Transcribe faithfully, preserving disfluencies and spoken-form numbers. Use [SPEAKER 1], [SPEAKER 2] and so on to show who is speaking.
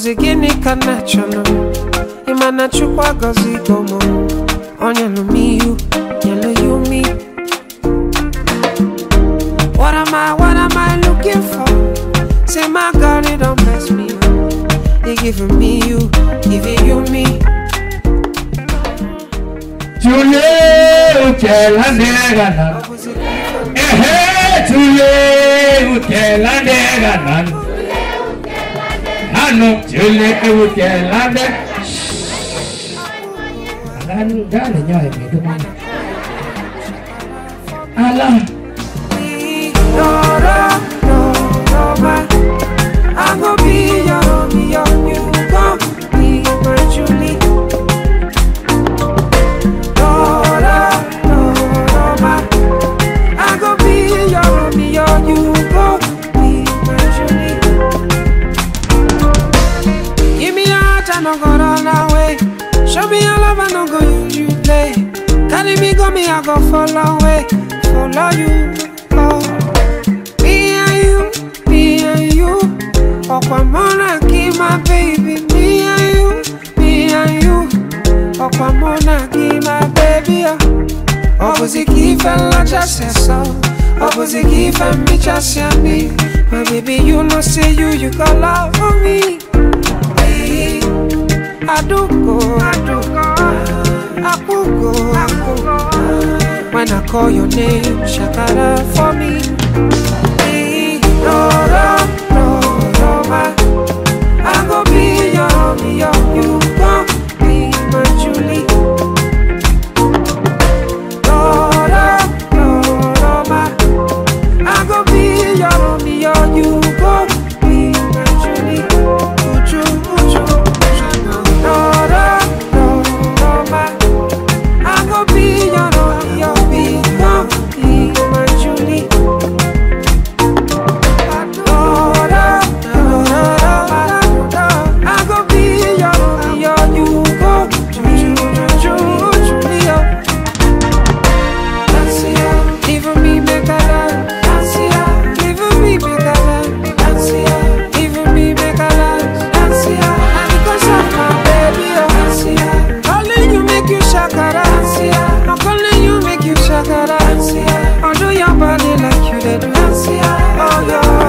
[SPEAKER 1] Obuzigini kanachono Imana chukwa gozi gomo Onya no me you, yellow you me. What am I, what am I looking for? Say my God, it don't mess me up. They giving me you, giving you me.
[SPEAKER 2] Tule utela negana. Eh, tule utela negana. Ano tule utela negana. Alan gani nyoy mi dumani. Alan.
[SPEAKER 1] No, no, no, no, ma. I'm gonna be your, be your, you gon' be my Julie. No, no, no, no, ma. I'm gonna be your, be your, you gon' be my Julie. Give me your heart, I no go run away. Show me your love, I no go use you play. Carry me, go me, I go follow away, follow you. Oh. Okwamona give my baby, me and you, me and you. Okwamona give my baby. Obuziki fella just so. Obuziki fella me just me. My baby, you know say you, you got love for me. Hey, I do go, I do go, I could go, I could go. When I call your name, shakara for me. Hey, no, no. I'm gonna be your, be your, you gon' be my Julie. No, no, no, no, ma. I'm gonna be your, be your, you gon' be my Julie. Uju, uju, no, no, no, no, ma. I'm gonna be your, be your, be gon' be my Julie. I'll do your body like you did. Oh, yeah.